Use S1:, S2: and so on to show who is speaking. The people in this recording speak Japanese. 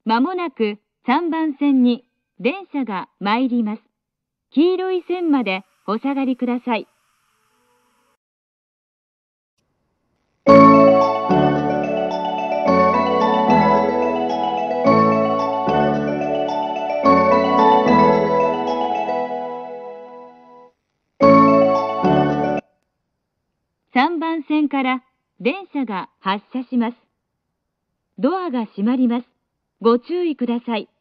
S1: まもなく3番線に電車が参ります。黄色い線までお下がりください。3番線から電車が発車します。ドアが閉まります。ご注意ください。